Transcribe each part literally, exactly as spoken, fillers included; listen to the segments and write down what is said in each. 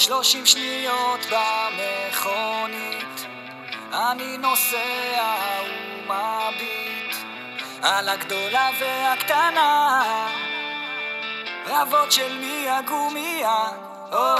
שלושים שניות במכונית, אני נוסע ומביט על הגדולה והקטנה, רבות של מי הגומיה, או,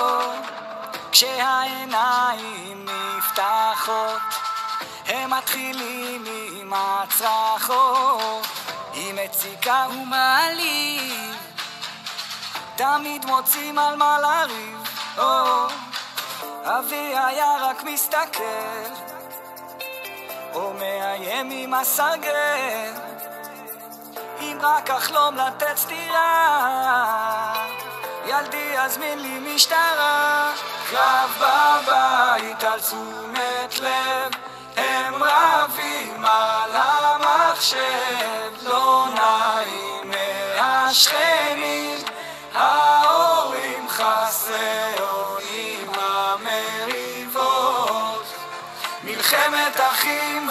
כשהעיניים נפתחות הם מתחילים עם הצרחות, היא מציקה ומעליב, תמיד מוצאים על מה לריב, או, אבי היה רק מסתכל או מאיים עם הסרגל, אם רק אחלום לתת סתירה, ילדי יזמין לי משטרה. קרב בבית על תשומת לב, הם רבים על המחשב, לא נעים מהשכנים, ההורים חסרי אונים, המריבות, מלחמת אחים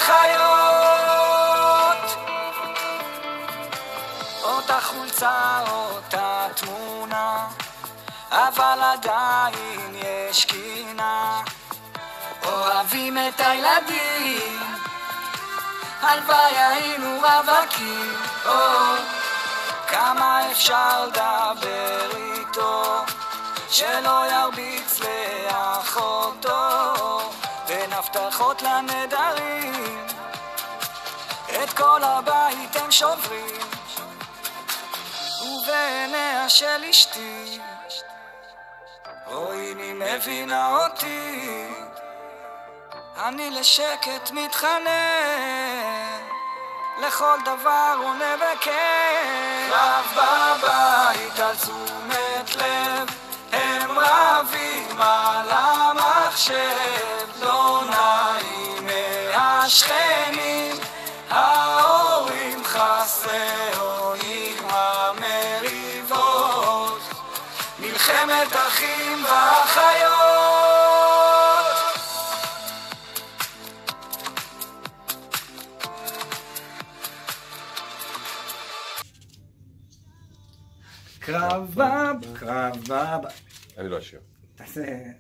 ואחיות, אותה חולצה, אותה תמונה, אבל עדיין יש קינה, אוהבים את הילדים, הלוואי היינו רווקים, או, כמה אפשר לדבר איתו, שלא ירביץ לאחותו, בין הבטחות לנדרים, את כל הבית הם שוברים, ובעיניה של אשתי, אוי היא מבינה אותי, אני לשקט מתחנן, לכל דבר עונה בכן. רב בבית על תשומת לב, הם רבים על המחשב, לא נעים מהשכנים, ההורים חסרי אונים, המריבות, מלחמת אחים ואחיות. קרב בב, קרב בב. אני לא אשיר. תעשה...